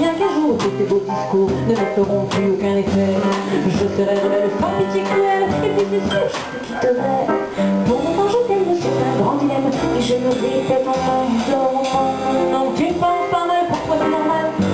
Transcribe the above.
bien qu'un jour tous ces beaux discours ne me feront plus aucun effet. Je serai rebelle sans pitié cruelle, et puis c'est sûr, je te quitterai. Pour mon temps je t'aime, c'est un grand dilemme, et je me répète en temps. Non, tu penses pas mal, pour toi c'est normal.